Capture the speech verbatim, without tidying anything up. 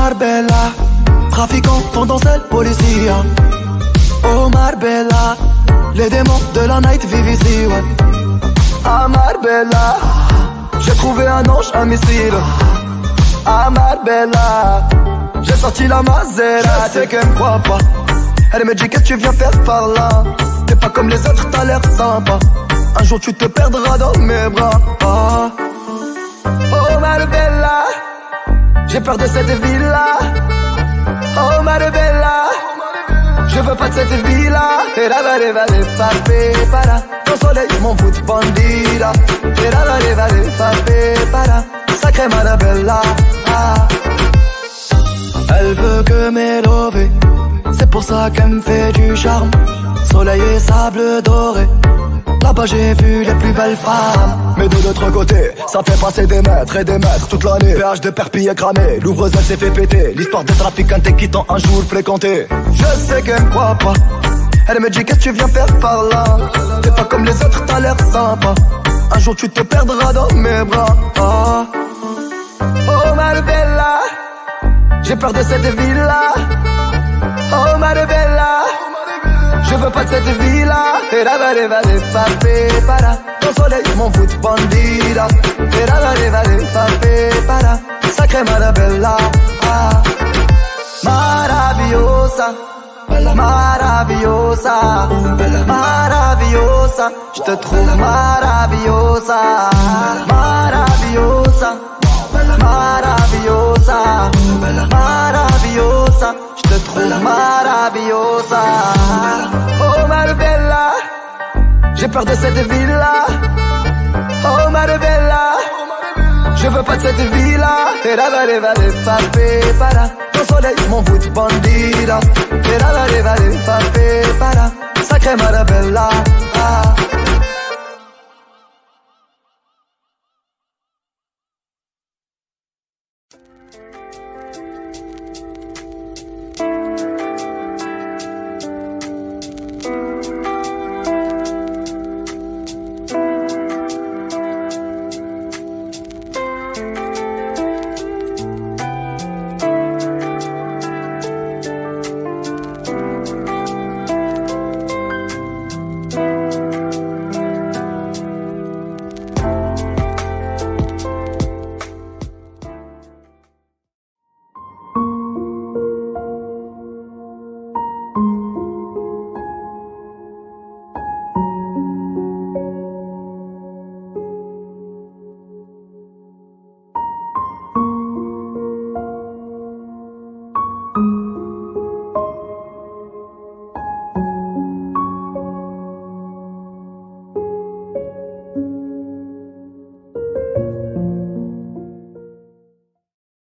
Marbella, trafiquant, tendanciel, policier. Oh Marbella, les démons de la night vivent ici, ouais. À Marbella, j'ai trouvé un ange, un missile. À Marbella, j'ai sorti la Maserati. Je sais qu'elle me croit pas. Elle me dit qu'est-ce que tu viens faire par là. T'es pas comme les autres, t'as l'air sympa. Un jour tu te perdras dans mes bras. Ah. Oh Marbella, j'ai peur de cette ville-là. Oh Marbella, je veux pas de cette vie-là. Et là, vale, vale, papé, para. Ton soleil, mon foot bandida. Et là, vale, vale, papé, para. Sacré Marbella. Ah. Elle veut que m'élever, c'est pour ça qu'elle me fait du charme. Soleil et sable doré, là-bas j'ai vu les plus belles femmes. Mais de l'autre côté, ça fait passer des mètres et des mètres toute l'année. P H de Perpignan cramé, l'ouvreuse elle s'est fait péter. L'histoire des trafiquants et quittant un jour fréquenté. Je sais qu'elle me croit pas. Elle me dit qu'est-ce que tu viens faire par là. T'es pas comme les autres, t'as l'air sympa. Un jour tu te perdras dans mes bras. Ah. Oh Marbella, j'ai peur de cette ville-là. Oh Marbella, je veux pas de cette vie-là. Et là, vale, vale, papé, para. Ton soleil, mon foot bandida. Et là, vale, vale, papé, para. Sacré Marbella. Ah. Maravillosa, maravillosa, maravillosa. Je te trouve maravillosa, maravillosa, maravillosa, maravillosa. Je te trouve maravillosa. Oh Marbella, j'ai peur de cette ville-là. Oh Marbella, je veux pas de cette vie-là. Et là, vale, vale, papé, para. Ton soleil, mon foot bandida. Et là, vale, vale, papé, para. Sacré Marbella. Ah.